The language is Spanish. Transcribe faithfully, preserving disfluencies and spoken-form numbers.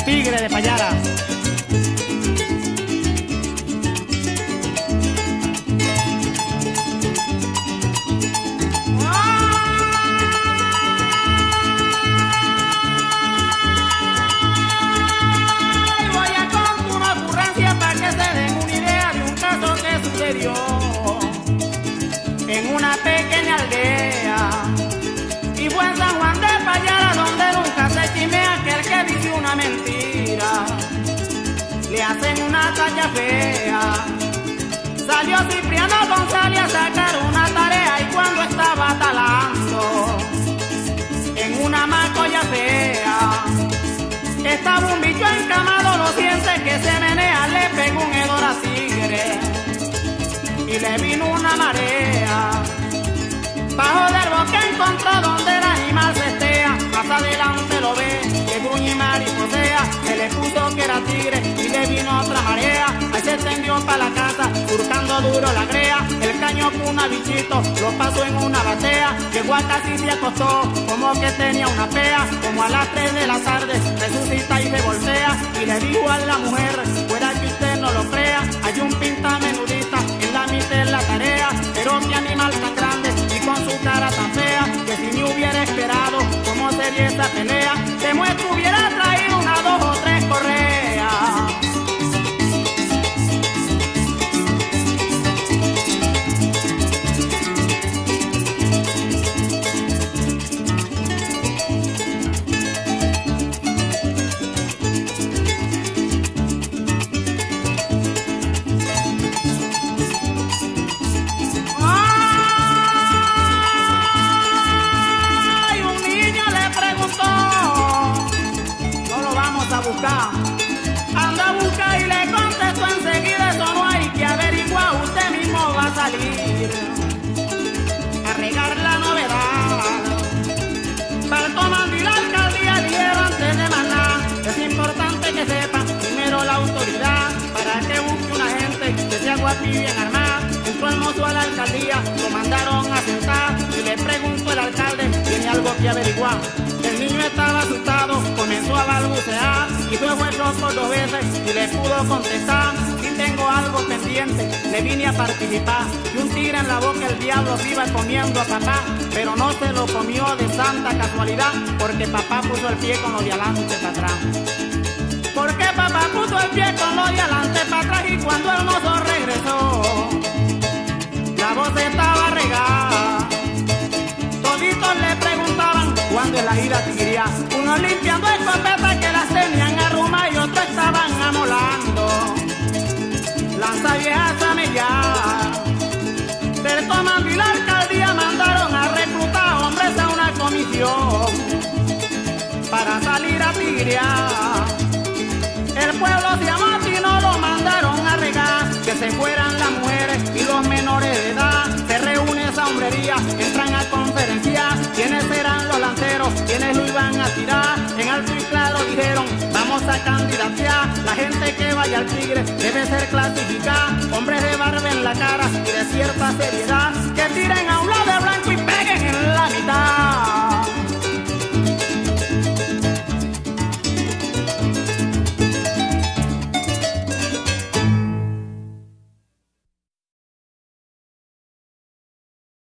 Tigre de Payara. En una pequeña aldea, y fue en San Juan de Payara, donde nunca se chimea aquel que dice una mentira, le hacen una talla fea. Salió Cipriano González a sacar una tarea, y cuando estaba talando en una macolla fea, estaba un bicho encamado, lo siente que se menea, le pegó un hedor a tigre y le vino una marea. Bajo del bosque encontró donde el animal se estea, más adelante lo ve, que gruñe y mariposea, se le puso que era tigre y le vino otra marea. Ahí se extendió para la casa, surcando duro la grea, el caño cuna bichito, lo pasó en una batea, llegó a casi se acostó, como que tenía una pea, como a las tres de la tarde, resucita y se voltea, y le dijo a la mujer, fuera que usted no lo crea, hay un pinta menudita en la mitad de la tarea, pero qué animal tan grande y con su cara tan fea, que si me hubiera esperado cómo sería esa pelea, de muestro hubiera traído una, dos o tres correas. Anda a buscar y le contestó enseguida, eso no hay que averiguar, usted mismo va a salir a regar la novedad. Para el comando y la alcaldía dijeron antes de más nada, es importante que sepa primero la autoridad, para que busque una gente que sea guapi y bien armada. Entró el mozo a la alcaldía, lo mandaron a sentar, y le preguntó el alcalde, tiene algo que averiguar. El niño estaba asustado, comenzó a balbucear, y fue fue loco dos veces y le pudo contestar, si tengo algo pendiente, le vine a participar. Y un tigre en la boca el diablo se iba comiendo a papá, pero no se lo comió de santa casualidad, porque papá puso el pie con lo de adelante para atrás. Porque papá puso el pie con lo de adelante para atrás, y cuando el mozo regresó, la voz estaba regada. Toditos le preguntaban cuándo es la ida tigría, unos limpiando escopetas que las tenían arrumadas y otros estaban amolando lanza viejas a mellar. Del comando y la alcaldía mandaron a reclutar hombres a una comisión para salir a tigrear. El pueblo se amotinó, lo mandaron a regar, que se fueran las mujeres y los menores de edad. Se reúne esa hombrería, entran a conferenciar, quiénes serán los lanceros, quiénes lo iban a tirar. En alto y claro dijeron, vamos a candidatear, la gente que vaya al tigre debe ser clasificada, hombres de barba en la cara y de cierta seriedad, que tiren a un lado de